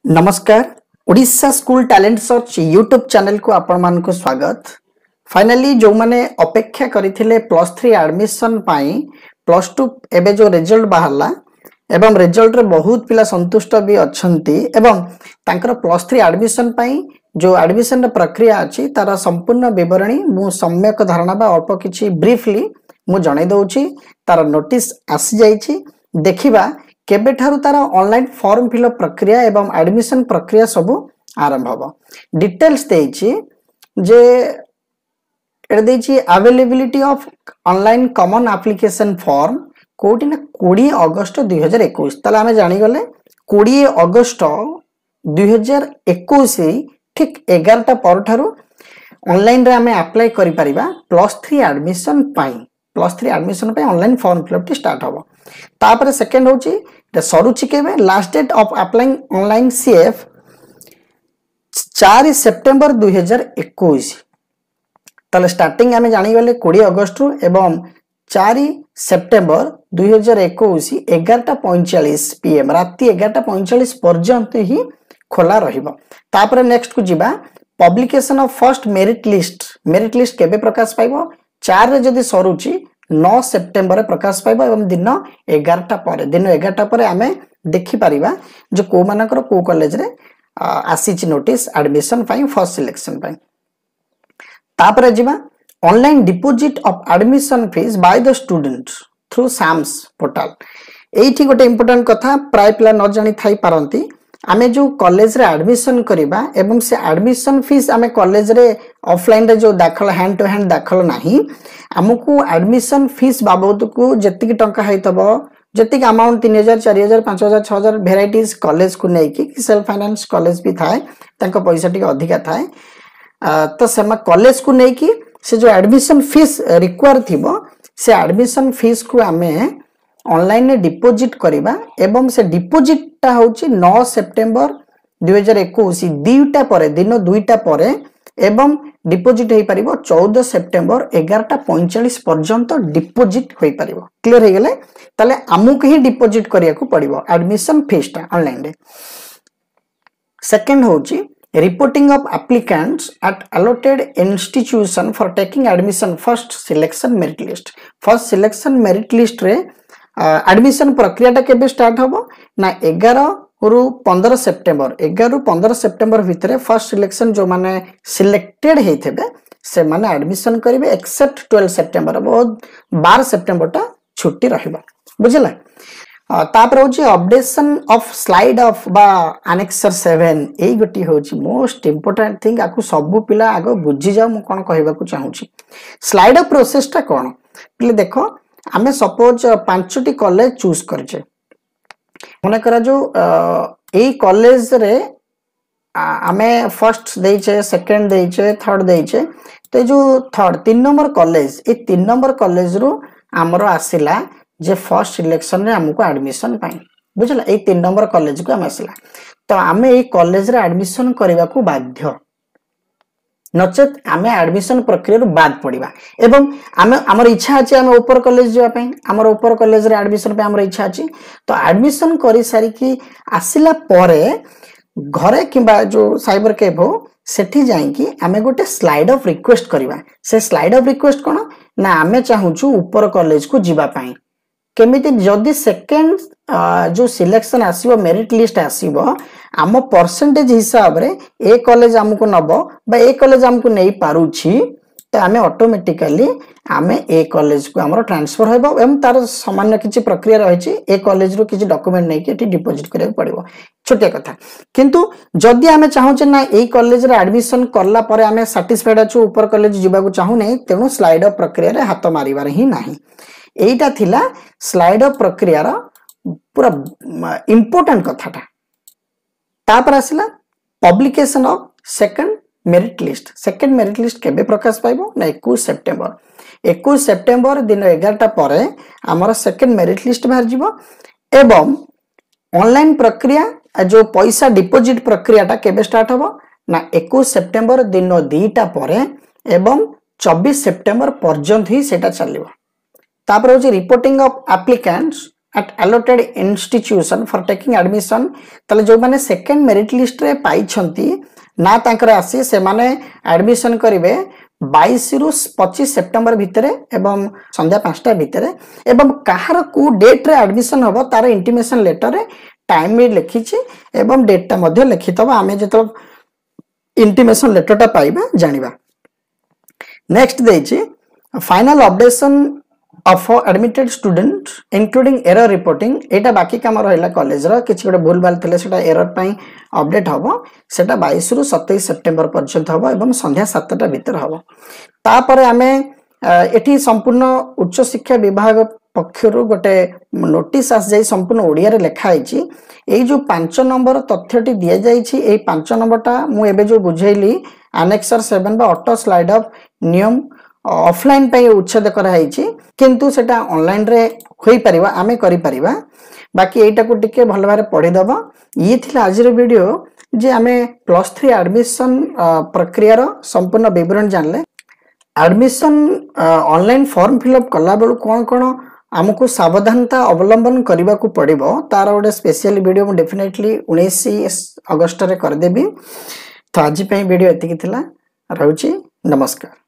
नमस्कार Odisha school talent search YouTube channel को आपण मान को स्वागत। फाइनली जो माने अपेक्षा करथिले प्लस 3 एडमिशन पाई प्लस 2 एबे जो रिजल्ट बाहरला एवं रिजल्ट रे बहुत पिला संतुष्ट भी अछंती एवं तांकर प्लस 3 एडमिशन पाई जो एडमिशन प्रक्रिया अछि तार संपूर्ण विवरणी मु सम्यक धारणा बा अल्प किछि ब्रीफली मु जणाई दउछि। तार नोटिस आसी जाइछि, देखिबा केबे ठारू तार ऑनलाइन फॉर्म फिलअप प्रक्रिया एवं एडमिशन प्रक्रिया सब आरंभ हबो। डिटेल्स देछि जे एड देछि availability of online common application form कोटी ना 20 अगस्त 2021। ताले हमें जानि गले 20 अगस्त 2021 ठीक 11टा पर ठारू ऑनलाइन रे हमें अप्लाई करि परिबा प्लस 3 एडमिशन पाई। प्लस 3 एडमिशन पे ऑनलाइन फॉर्म फिलअप स्टार्ट हबो। तापर सेकंड होची सरुची केबे last date of applying online CF 4 सितंबर 2021। ताले स्टार्टिंग हमें जानि गले 20 अगस्त रु एवं 4 सितंबर 2021 11:45 पीएम राती 11:45 पर्यंत ही खोला रहिबो। तापर नेक्स्ट को जिबा publication of first merit list केबे प्रकाश पाइबो 4 रे जदी सरुची 9 सितंबर प्रकाश पाइबा एवं दिन 11टा पर आमे देखि परिबा जो को मानकर को कॉलेज रे आसीची नोटिस एडमिशन पाई फर्स्ट सिलेक्शन पाई। तापर जिबा online deposit of admission fees by the students through SAMS portal. एठी गोटे इंपोर्टेंट कथा प्राय पिला न जानि थाई पारंती आमे जो कॉलेज रे एडमिशन करिबा एवं से एडमिशन फीस आमे कॉलेज रे ऑफलाइन रे जो दाखल हैंड टू हैंड दाखल नाही हमकु एडमिशन फीस बाबत को जति टंका हैतबो जति अमाउंट 3000 4000 5000 6000 वेराइटीज कॉलेज को नै कि सेल्फ फाइनेंस कॉलेज भी थाए तांको पैसा टिक अधिका थाए तो सेमा कॉलेज को नै कि से जो एडमिशन फीस रिक्वायर थिबो से एडमिशन फीस को आमे ऑनलाइन ने डिपॉजिट करिबा एवं से डिपॉजिट ता होची 9 सितंबर 2021 दुईटा परे दिन दुईटा परे एवं डिपॉजिट हे परिबो 14 सितंबर 11:45 पर्यंत डिपॉजिट होई परिबो। क्लियर हे गेले ताले आमुक ही डिपॉजिट करिया को पड़िबो एडमिशन फीस ता ऑनलाइन रे। सेकंड होची reporting of applicants at allotted institution for taking admission first selection merit list. First selection merit list रे एडमिशन प्रक्रिया ता केबे स्टार्ट होबो ना 11 रु 15 सितंबर 11 रु 15 सितंबर भितरे फर्स्ट सिलेक्शन जो माने सिलेक्टेड हेथेबे से माने एडमिशन करिवे एक्सेप्ट 12 सितंबर बहुत 12 सितंबर ता छुट्टी रहिबा बुझला। तापर होची अपडेशन ऑफ स्लाइड ऑफ बा एनेक्सर 7 एई गटी होची मोस्ट इंपोर्टेंट थिंग आकु सब पिला आगो बुझी जाओ मु कोन कहबा को चाहूची। स्लाइड ऑफ प्रोसेस ता कोन पिले देखो आमे सपोज 5टी कॉलेज चूज करछे मने करा जो एई कॉलेज रे आमे फर्स्ट देइछे सेकंड देइछे थर्ड देइछे तो जो थर्ड 3 नंबर कॉलेज ए 3 नंबर कॉलेज रो हमरो आसिला जे फर्स्ट सिलेक्शन रे हमको एडमिशन पाई बुझला। ए 3 नंबर कॉलेज को हम आसिला तो आमे ए कॉलेज रे एडमिशन करबा को बाध्य नचेत आमे एडमिशन प्रक्रिया रो बाद पड़िबा एवं आमे हमर इच्छा अछि आमे ऊपर कॉलेज जेबा पई हमर ऊपर कॉलेज रे एडमिशन पे हमर इच्छा अछि तो एडमिशन करि सारी की आसिला परे घरे किबा जो साइबर कैफ हो सेठी जाई कि आमे गोटे स्लाइड ऑफ रिक्वेस्ट करिबा। से स्लाइड ऑफ रिक्वेस्ट कोन ना आमे चाहूछु ऊपर कॉलेज को जिबा पई केमिति जदी सेकंड जो सिलेक्शन आसीबो मेरिट लिस्ट आसीबो आम परसेंटेज हिसाब रे ए कॉलेज हमको नबो बा ए कॉलेज हमको नै पारुछि तो आमे ऑटोमेटिकली आमे ए कॉलेज को हमरो ट्रांसफर होबो एवं तार सामान्य किछि प्रक्रिया रहिछि ए कॉलेज रो किछि डॉक्यूमेंट नै कि एठी डिपॉजिट करिया पड़िबो छोटे कथा। किंतु जदी आमे चाहू ना ए कॉलेज रे एडमिशन करला परे आमे सैटिस्फाइड अछु ऊपर कॉलेज जिबा को चाहू नै तेनु स्लाइड ऑफ प्रक्रिया रे हाथ मारिबार ही नाही। एटा थिला स्लाइड ऑफ प्रक्रिया रा पूरा इंपोर्टेंट कथाटा। तापर आसिला publication of second merit list. Second merit list केबे प्रकाश पाइबो ना 21 सितंबर दिन 11टा परे हमर सेकंड मेरिट लिस्ट बाहर जिवो एवं ऑनलाइन प्रक्रिया जो पैसा डिपॉजिट प्रक्रियाटा केबे स्टार्ट होबो ना 21 सितंबर दिन 2टा परे एवं 24 सितंबर पर्यंत ही सेटा चलिबो। तापर होची reporting of applicants at allotted institution for taking admission तले जो माने सेकंड मेरिट लिस्ट रे पाई छंती ना तांकर आसी से माने एडमिशन करिवे 22 रु 25 सेप्टेम्बर भितरे एवं संध्या 5टा भितरे एवं कहार को डेट रे एडमिशन हबो तार इंटिमेशन लेटर रे टाइम भी लिखी छी एवं डेटटा मध्ये लिखित हबो आमे जेतो इंटिमेशन लेटरटा पाइबा जानिबा। नेक्स्ट देछि final updation of admitted student including error reporting एटा बाकी काम रहला कॉलेज रो किछि गोटे भूल भाल थिले सेटा एरर पई अपडेट हबो सेटा 22 रु 27 सेप्टेम्बर पर्यंत हबो एवं संध्या 7टा भीतर हबो। तापर आमे एठी संपूर्ण उच्च शिक्षा विभाग पक्षरु गोटे नोटिस आस जाई संपूर्ण ओडिया रे लिखा आइछि एई जो 5 नंबर तथ्यटी दिया जाइछि एई 5 नंबरटा मु एबे जो बुझैली एनेक्सर 7 बा ऑटो स्लाइड ऑफ नियम ऑफलाइन पे उच्छेद कराई किंतु सेटा ऑनलाइन रे होई परिबा आमे करि परिबा बाकी एटा को टिके भल भारे पढि दबा। ये थिला आजिर वीडियो जे आमे +3 एडमिशन प्रक्रिया रो संपूर्ण विवरण जानले। एडमिशन ऑनलाइन फॉर्म फिलअप कला बेलु कोन कोन हमको सावधानता अवलंबन करबा को पड़िबो तार गोटे स्पेशल वीडियो मु डेफिनेटली 19 अगस्त रे कर देबी। तो आज पे वीडियो एतिकी थिला रहउची नमस्कार।